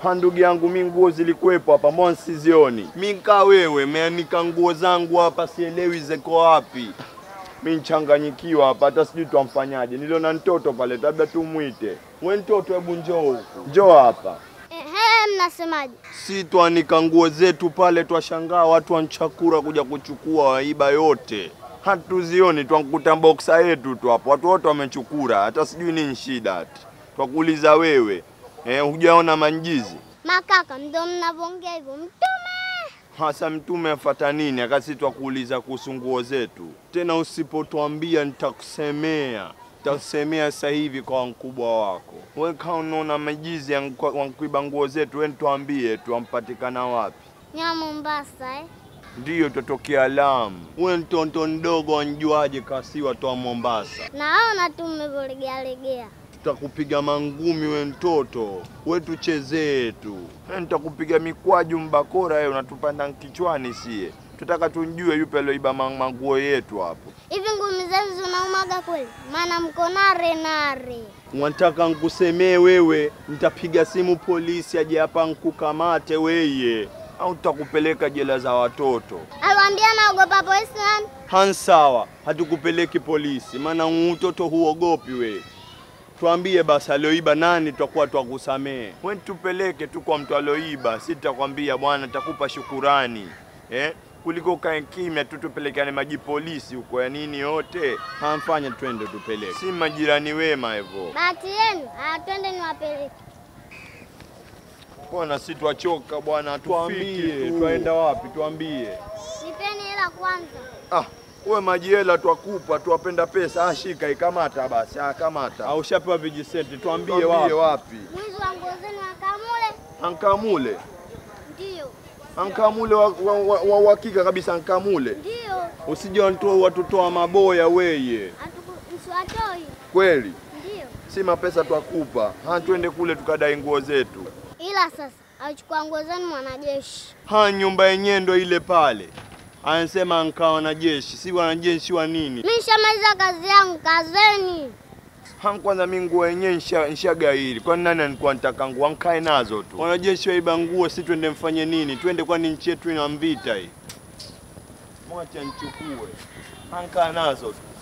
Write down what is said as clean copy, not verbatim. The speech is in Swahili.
Ndugu yangu mimi nguo zilikuwepo hapa, mbona sizioni? Mimi kaa wewe, meanika nguo zangu hapa sielewi ziko wapi. Mimi nchanganyikiwa hapa, hata sijui tuamfanyaje. Niliona mtoto pale, labda tumuite. Wewe mtoto, hebu njoo huku. Njoo hapa. Mnasemaje? Si tuanika nguo zetu pale, twashangaa watu wanchakura kuja kuchukua waiba yote. Hatuzioni, twankuta boxer yetu tu hapo. Watu wote wamechukura, hata sijui nini shida ati. Twakuuliza wewe, hujaona manjizi? Makaka, ndio mnavyoongea hivyo. Mtume. Hasa mtume afuata nini? Akasi twakuuliza kuhusu nguo zetu. Tena usipotuambia nitakusemea. Nitakusemea sasa hivi kwa mkubwa wako. Wewe kama unaona majizi wankuiba nguo zetu, wewe tuambie tuampatikana wapi? Wamombasa Ndiyo tutokea Lamu. Wewe mtoto mdogo anjuaje kasi watu wa Mombasa? Naona tu mmevolegea. Tutakupiga mangumi wewe mtoto. Wewe tuchezee tu. Nitakupiga mikwaju mbakora wewe unatupanda kichwani sie. Tutaka tunjue yupi alioiba manguo yetu hapo. Hivi ngumi zenu zinaumaga kweli? Maana mko nare. Unataka nikusemee wewe, nitapiga simu polisi aje hapa nikukamate wewe. Au tutakupeleka jela za watoto. Aliwaambia naogopa polisi nani? Hansawa, hatukupeleki polisi, maana mtoto huogopi wewe. Tuambie basi alioiba nani, tutakuwa twakusamee. Wewe tupeleke tu kwa mtu alioiba, si tutakwambia bwana nitakupa shukurani. Kuliko kae kimya tu tupelekane maji polisi huko ya nini yote. Hamfanya twende tupeleke. Si majirani wema hivyo. Bahati yenu, twende niwapeleke. Bwana si twachoka bwana, tuambie twaenda wapi tuambie. Nipeni hela kwanza. Wewe maji hela twakupa, tuwapenda pesa. Shika ikamata basi, kamata. Au ushapewa vijisenti, tuambie wapi. Mwizi wa nguo zenu Ankamule. Ankamule? Ndio. Ankamule wa uhakika kabisa Ankamule? Ndio. Usije watoto wa maboya weye. Msiwatoi. Kweli? Ndio. Si mapesa twakupa. Twende kule tukadai nguo zetu. Ila sasa achukua nguo zenu mwanajeshi. Nyumba yenyewe ndo ile pale. Anasema nkaa wanajeshi, si wanajeshi wa nini? Mimi nishamaliza kazi yangu, kazeni. Kwanza mimi nguo yenyewe nishagairi. Kwa nani alikuwa nitaka nguo nkae nazo tu? Wanajeshi waiba nguo, si twende mfanye nini? Twende kwani nchi yetu ina vita hii. Mwacha nichukue. Nkaa nazo tu.